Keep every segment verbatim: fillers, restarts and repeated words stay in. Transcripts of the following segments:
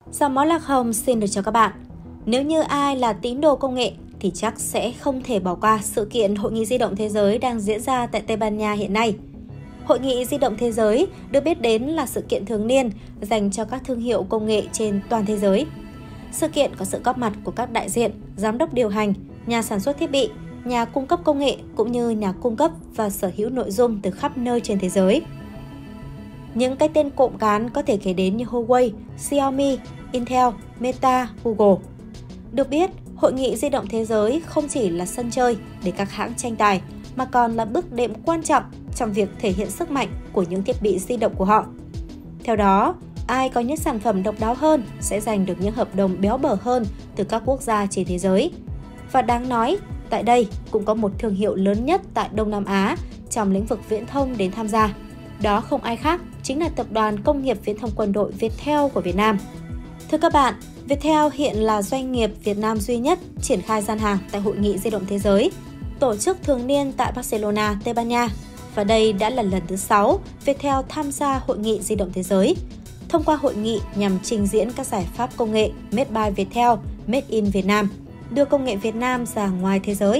Giọng Máu Lạc Hồng xin được chào các bạn. Nếu như ai là tín đồ công nghệ thì chắc sẽ không thể bỏ qua sự kiện Hội nghị di động thế giới đang diễn ra tại Tây Ban Nha hiện nay. Hội nghị di động thế giới được biết đến là sự kiện thường niên dành cho các thương hiệu công nghệ trên toàn thế giới. Sự kiện có sự góp mặt của các đại diện, giám đốc điều hành, nhà sản xuất thiết bị, nhà cung cấp công nghệ cũng như nhà cung cấp và sở hữu nội dung từ khắp nơi trên thế giới. Những cái tên cộm cán có thể kể đến như Huawei, Xiaomi, Intel, Meta, Google. Được biết, Hội nghị di động thế giới không chỉ là sân chơi để các hãng tranh tài, mà còn là bước đệm quan trọng trong việc thể hiện sức mạnh của những thiết bị di động của họ. Theo đó, ai có những sản phẩm độc đáo hơn sẽ giành được những hợp đồng béo bở hơn từ các quốc gia trên thế giới. Và đáng nói, tại đây cũng có một thương hiệu lớn nhất tại Đông Nam Á trong lĩnh vực viễn thông đến tham gia. Đó không ai khác, chính là Tập đoàn Công nghiệp Viễn thông Quân đội Viettel của Việt Nam. Thưa các bạn, Viettel hiện là doanh nghiệp Việt Nam duy nhất triển khai gian hàng tại Hội nghị di động thế giới, tổ chức thường niên tại Barcelona, Tây Ban Nha. Và đây đã là lần thứ sáu Viettel tham gia Hội nghị di động thế giới. Thông qua hội nghị nhằm trình diễn các giải pháp công nghệ Made by Viettel, Made in Việt Nam, đưa công nghệ Việt Nam ra ngoài thế giới.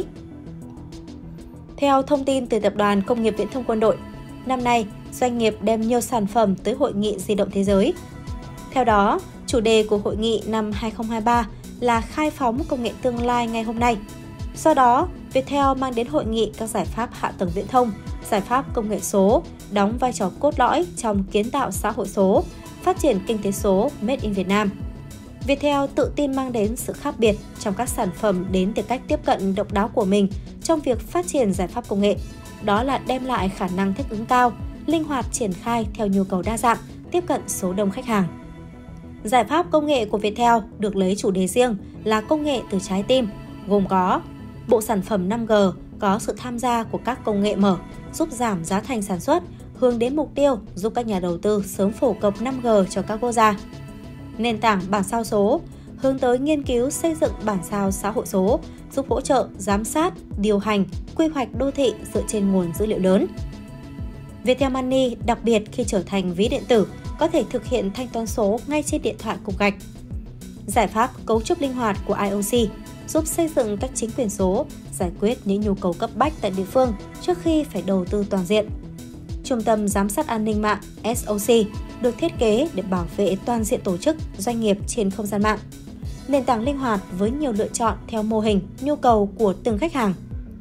Theo thông tin từ Tập đoàn Công nghiệp Viễn thông Quân đội, năm nay, doanh nghiệp đem nhiều sản phẩm tới Hội nghị di động thế giới. Theo đó, chủ đề của hội nghị năm hai không hai ba là khai phóng công nghệ tương lai ngày hôm nay. Do đó, Viettel mang đến hội nghị các giải pháp hạ tầng viễn thông, giải pháp công nghệ số, đóng vai trò cốt lõi trong kiến tạo xã hội số, phát triển kinh tế số Made in Việt Nam. Viettel tự tin mang đến sự khác biệt trong các sản phẩm đến từ cách tiếp cận độc đáo của mình trong việc phát triển giải pháp công nghệ. Đó là đem lại khả năng thích ứng cao, linh hoạt triển khai theo nhu cầu đa dạng, tiếp cận số đông khách hàng. Giải pháp công nghệ của Viettel được lấy chủ đề riêng là công nghệ từ trái tim, gồm có bộ sản phẩm năm G có sự tham gia của các công nghệ mở, giúp giảm giá thành sản xuất, hướng đến mục tiêu giúp các nhà đầu tư sớm phổ cập năm G cho các quốc gia. Nền tảng bản sao số, hướng tới nghiên cứu xây dựng bản sao xã hội số, giúp hỗ trợ, giám sát, điều hành, quy hoạch đô thị dựa trên nguồn dữ liệu lớn. Viettel Money đặc biệt khi trở thành ví điện tử, có thể thực hiện thanh toán số ngay trên điện thoại cục gạch. Giải pháp cấu trúc linh hoạt của i o xê giúp xây dựng các chính quyền số, giải quyết những nhu cầu cấp bách tại địa phương trước khi phải đầu tư toàn diện. Trung tâm Giám sát An ninh mạng ét o xê được thiết kế để bảo vệ toàn diện tổ chức, doanh nghiệp trên không gian mạng. Nền tảng linh hoạt với nhiều lựa chọn theo mô hình, nhu cầu của từng khách hàng.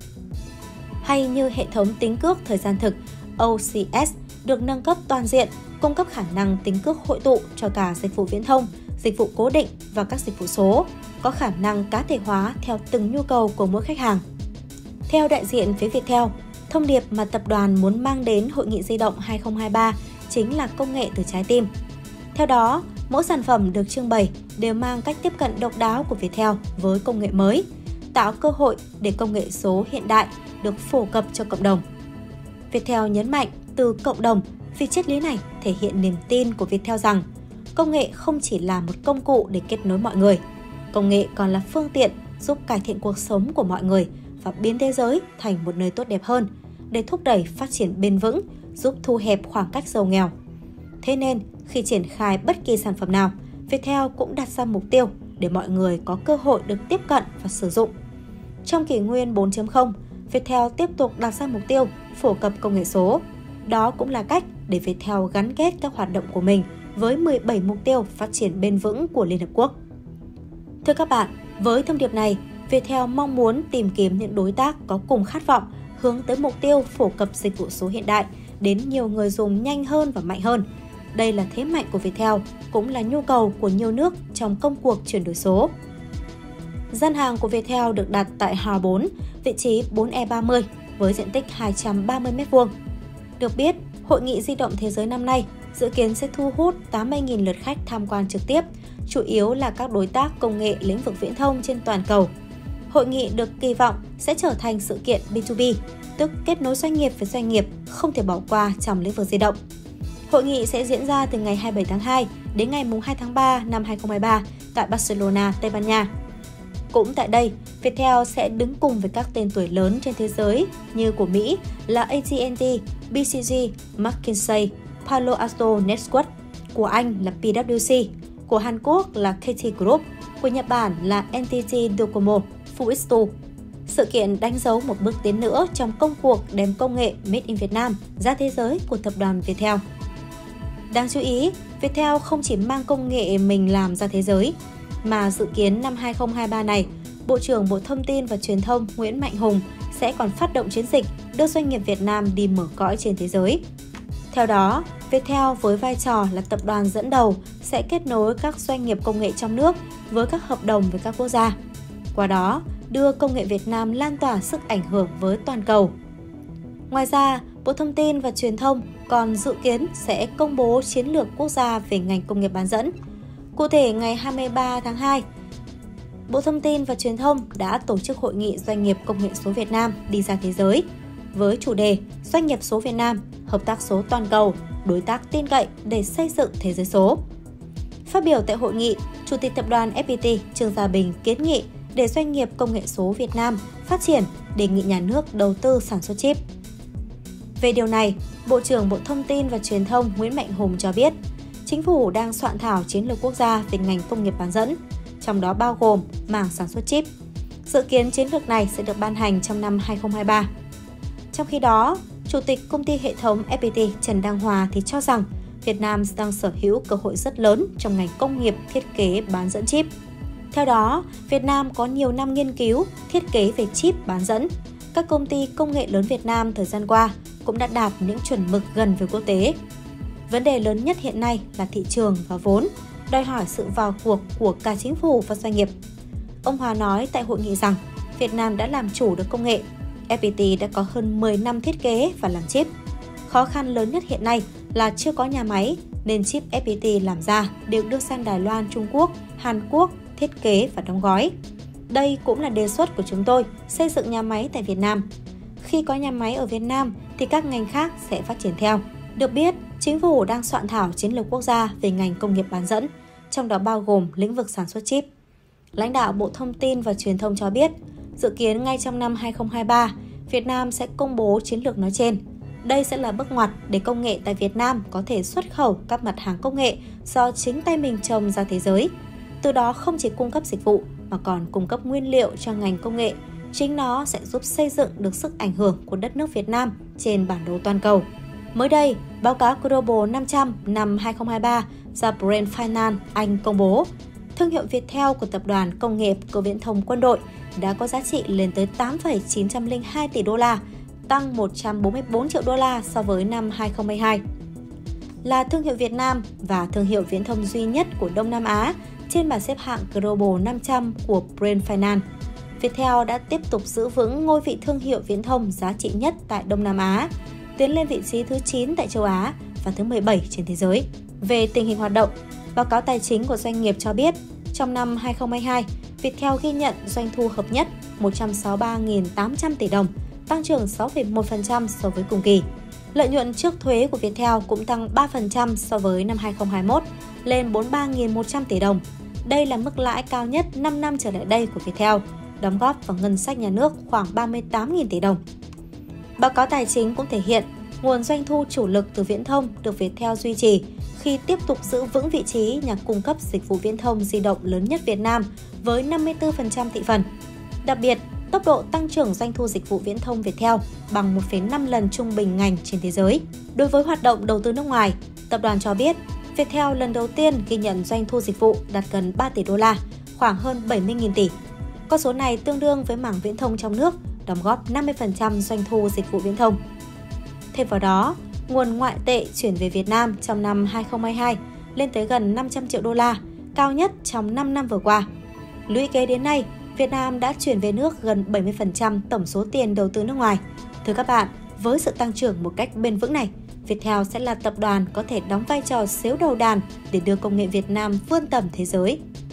Hay như hệ thống tính cước thời gian thực o xê ét được nâng cấp toàn diện, cung cấp khả năng tính cước hội tụ cho cả dịch vụ viễn thông, dịch vụ cố định và các dịch vụ số, có khả năng cá thể hóa theo từng nhu cầu của mỗi khách hàng. Theo đại diện phía Viettel, thông điệp mà tập đoàn muốn mang đến Hội nghị di động hai không hai ba chính là công nghệ từ trái tim. Theo đó, mỗi sản phẩm được trưng bày đều mang cách tiếp cận độc đáo của Viettel với công nghệ mới, tạo cơ hội để công nghệ số hiện đại được phổ cập cho cộng đồng. Viettel nhấn mạnh từ cộng đồng vì triết lý này thể hiện niềm tin của Viettel rằng công nghệ không chỉ là một công cụ để kết nối mọi người, công nghệ còn là phương tiện giúp cải thiện cuộc sống của mọi người và biến thế giới thành một nơi tốt đẹp hơn để thúc đẩy phát triển bền vững, giúp thu hẹp khoảng cách giàu nghèo. Thế nên, khi triển khai bất kỳ sản phẩm nào, Viettel cũng đặt ra mục tiêu để mọi người có cơ hội được tiếp cận và sử dụng. Trong kỷ nguyên bốn chấm không, Viettel tiếp tục đặt ra mục tiêu phổ cập công nghệ số. Đó cũng là cách để Viettel gắn kết các hoạt động của mình với mười bảy mục tiêu phát triển bền vững của Liên Hợp Quốc. Thưa các bạn, với thông điệp này, Viettel mong muốn tìm kiếm những đối tác có cùng khát vọng hướng tới mục tiêu phổ cập dịch vụ số hiện đại đến nhiều người dùng nhanh hơn và mạnh hơn. Đây là thế mạnh của Viettel, cũng là nhu cầu của nhiều nước trong công cuộc chuyển đổi số. Gian hàng của Viettel được đặt tại Hall bốn, vị trí bốn E ba mươi với diện tích hai trăm ba mươi mét vuông. Được biết, Hội nghị di động thế giới năm nay dự kiến sẽ thu hút tám mươi nghìn lượt khách tham quan trực tiếp, chủ yếu là các đối tác công nghệ lĩnh vực viễn thông trên toàn cầu. Hội nghị được kỳ vọng sẽ trở thành sự kiện B hai B, tức kết nối doanh nghiệp với doanh nghiệp không thể bỏ qua trong lĩnh vực di động. Hội nghị sẽ diễn ra từ ngày hai mươi bảy tháng hai đến ngày hai tháng ba năm hai không hai ba tại Barcelona, Tây Ban Nha. Cũng tại đây, Viettel sẽ đứng cùng với các tên tuổi lớn trên thế giới như của Mỹ là A T and T, B C G, McKinsey, Palo Alto Networks, của Anh là P W C, của Hàn Quốc là ca tê Group, của Nhật Bản là en tê tê Docomo, Fujitsu. Sự kiện đánh dấu một bước tiến nữa trong công cuộc đem công nghệ Made in Vietnam ra thế giới của tập đoàn Viettel. Đáng chú ý, Viettel không chỉ mang công nghệ mình làm ra thế giới, mà dự kiến năm hai không hai ba này, Bộ trưởng Bộ Thông tin và Truyền thông Nguyễn Mạnh Hùng sẽ còn phát động chiến dịch đưa doanh nghiệp Việt Nam đi mở cõi trên thế giới. Theo đó, Viettel với vai trò là tập đoàn dẫn đầu sẽ kết nối các doanh nghiệp công nghệ trong nước với các hợp đồng với các quốc gia. Qua đó, đưa công nghệ Việt Nam lan tỏa sức ảnh hưởng với toàn cầu. Ngoài ra, Bộ Thông tin và Truyền thông còn dự kiến sẽ công bố chiến lược quốc gia về ngành công nghiệp bán dẫn. Cụ thể, ngày hai mươi ba tháng hai, Bộ Thông tin và Truyền thông đã tổ chức hội nghị doanh nghiệp công nghệ số Việt Nam đi ra thế giới với chủ đề Doanh nghiệp số Việt Nam, hợp tác số toàn cầu, đối tác tin cậy để xây dựng thế giới số. Phát biểu tại hội nghị, Chủ tịch Tập đoàn ép pê tê Trương Gia Bình kiến nghị để doanh nghiệp công nghệ số Việt Nam phát triển, đề nghị nhà nước đầu tư sản xuất chip. Về điều này, Bộ trưởng Bộ Thông tin và Truyền thông Nguyễn Mạnh Hùng cho biết, Chính phủ đang soạn thảo chiến lược quốc gia về ngành công nghiệp bán dẫn, trong đó bao gồm mảng sản xuất chip. Dự kiến chiến lược này sẽ được ban hành trong năm hai không hai ba. Trong khi đó, Chủ tịch Công ty Hệ thống ép pê tê Trần Đăng Hòa thì cho rằng Việt Nam đang sở hữu cơ hội rất lớn trong ngành công nghiệp thiết kế bán dẫn chip. Theo đó, Việt Nam có nhiều năm nghiên cứu, thiết kế về chip bán dẫn. Các công ty công nghệ lớn Việt Nam thời gian qua cũng đã đạt những chuẩn mực gần với quốc tế. Vấn đề lớn nhất hiện nay là thị trường và vốn, đòi hỏi sự vào cuộc của cả chính phủ và doanh nghiệp. Ông Hòa nói tại hội nghị rằng Việt Nam đã làm chủ được công nghệ. ép pê tê đã có hơn mười năm thiết kế và làm chip. Khó khăn lớn nhất hiện nay là chưa có nhà máy, nên chip ép pê tê làm ra đều đưa sang Đài Loan, Trung Quốc, Hàn Quốc thiết kế và đóng gói. Đây cũng là đề xuất của chúng tôi, xây dựng nhà máy tại Việt Nam. Khi có nhà máy ở Việt Nam thì các ngành khác sẽ phát triển theo. Được biết, Chính phủ đang soạn thảo chiến lược quốc gia về ngành công nghiệp bán dẫn, trong đó bao gồm lĩnh vực sản xuất chip. Lãnh đạo Bộ Thông tin và Truyền thông cho biết, dự kiến ngay trong năm hai không hai ba, Việt Nam sẽ công bố chiến lược nói trên. Đây sẽ là bước ngoặt để công nghệ tại Việt Nam có thể xuất khẩu các mặt hàng công nghệ do chính tay mình trồng ra thế giới. Từ đó không chỉ cung cấp dịch vụ mà còn cung cấp nguyên liệu cho ngành công nghệ. Chính nó sẽ giúp xây dựng được sức ảnh hưởng của đất nước Việt Nam trên bản đồ toàn cầu. Mới đây, báo cáo Global năm trăm năm hai không hai ba do Brand Finance Anh công bố, thương hiệu Viettel của Tập đoàn Công nghiệp Cơ viễn thông Quân đội đã có giá trị lên tới tám phẩy chín không hai tỷ đô la, tăng một trăm bốn mươi tư triệu đô la so với năm hai không hai hai. Là thương hiệu Việt Nam và thương hiệu viễn thông duy nhất của Đông Nam Á trên bảng xếp hạng Global năm trăm của Brand Finance, Viettel đã tiếp tục giữ vững ngôi vị thương hiệu viễn thông giá trị nhất tại Đông Nam Á, tiến lên vị trí thứ chín tại châu Á và thứ mười bảy trên thế giới. Về tình hình hoạt động, báo cáo tài chính của doanh nghiệp cho biết, trong năm hai không hai hai, Viettel ghi nhận doanh thu hợp nhất một trăm sáu mươi ba nghìn tám trăm tỷ đồng, tăng trưởng sáu phẩy một phần trăm so với cùng kỳ. Lợi nhuận trước thuế của Viettel cũng tăng ba phần trăm so với năm hai không hai mốt, lên bốn mươi ba nghìn một trăm tỷ đồng. Đây là mức lãi cao nhất năm năm trở lại đây của Viettel, đóng góp vào ngân sách nhà nước khoảng ba mươi tám nghìn tỷ đồng. Báo cáo tài chính cũng thể hiện nguồn doanh thu chủ lực từ viễn thông được Viettel duy trì khi tiếp tục giữ vững vị trí nhà cung cấp dịch vụ viễn thông di động lớn nhất Việt Nam với năm mươi tư phần trăm thị phần. Đặc biệt, tốc độ tăng trưởng doanh thu dịch vụ viễn thông Viettel bằng một phẩy năm lần trung bình ngành trên thế giới. Đối với hoạt động đầu tư nước ngoài, tập đoàn cho biết Viettel lần đầu tiên ghi nhận doanh thu dịch vụ đạt gần ba tỷ đô la, khoảng hơn bảy mươi nghìn tỷ. Con số này tương đương với mảng viễn thông trong nước, đóng góp năm mươi phần trăm doanh thu dịch vụ viễn thông. Thêm vào đó, nguồn ngoại tệ chuyển về Việt Nam trong năm hai không hai hai lên tới gần năm trăm triệu đô la, cao nhất trong năm năm vừa qua. Lũy kế đến nay, Việt Nam đã chuyển về nước gần bảy mươi phần trăm tổng số tiền đầu tư nước ngoài. Thưa các bạn, với sự tăng trưởng một cách bền vững này, Viettel sẽ là tập đoàn có thể đóng vai trò xếu đầu đàn để đưa công nghệ Việt Nam vươn tầm thế giới.